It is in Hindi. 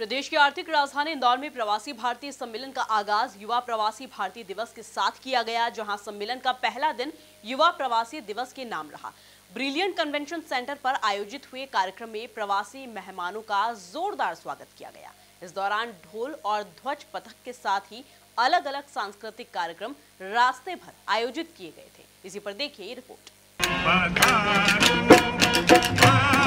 प्रदेश की आर्थिक राजधानी इंदौर में प्रवासी भारतीय सम्मेलन का आगाज युवा प्रवासी भारतीय दिवस के साथ किया गया, जहां सम्मेलन का पहला दिन युवा प्रवासी दिवस के नाम रहा। ब्रिलियंट कन्वेंशन सेंटर पर आयोजित हुए कार्यक्रम में प्रवासी मेहमानों का जोरदार स्वागत किया गया। इस दौरान ढोल और ध्वज पथक के साथ ही अलग अलग सांस्कृतिक कार्यक्रम रास्ते भर आयोजित किए गए थे। इसी पर देखिए ये रिपोर्ट।